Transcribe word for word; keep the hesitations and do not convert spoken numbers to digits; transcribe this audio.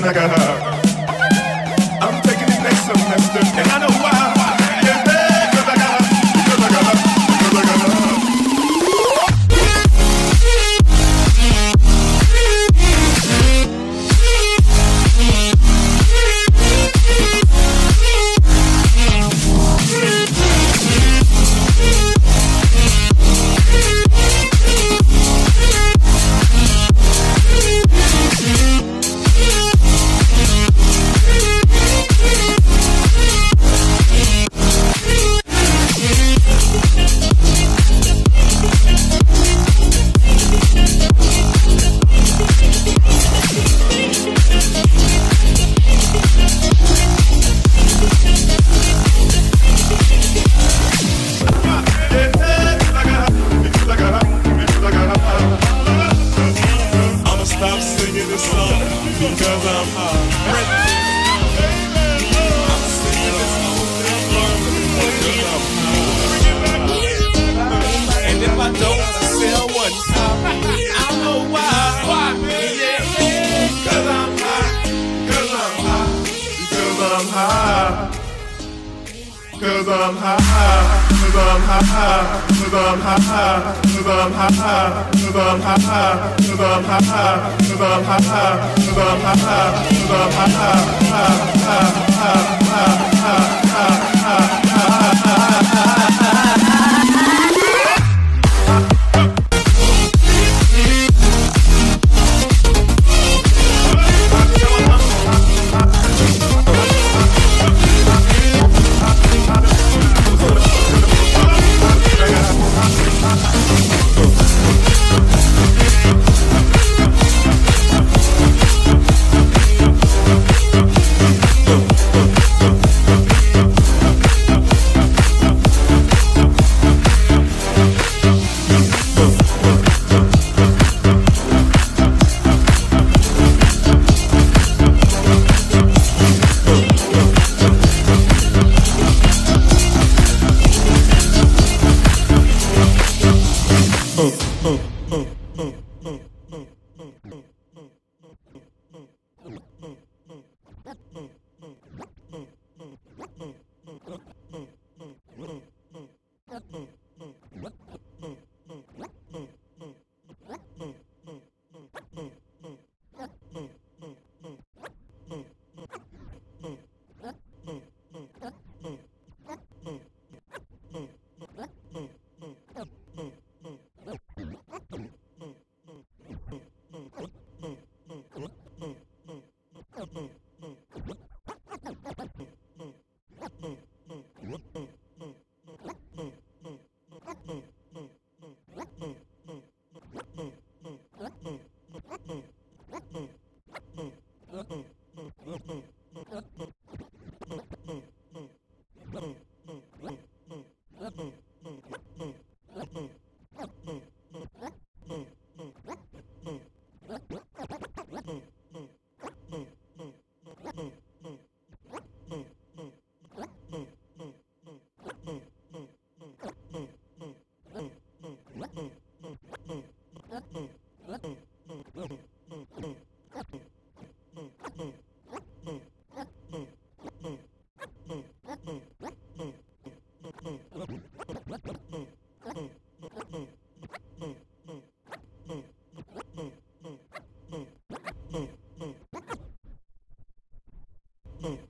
I got her. I'm taking it next semester, and I know why. Yeah, because I got her, because I got her, because I got her. Because I'm high. And if I don't sell one copy, I don't know why. Why? Yeah, cause I'm high. Cause I'm high. Because I'm high. Cause I'm high. Cause I'm high. Cause I'm high. Cause I'm high. Cause I'm high. Cause I'm high. Cause I'm high. Cause I'm high. Cause I'm Hmm.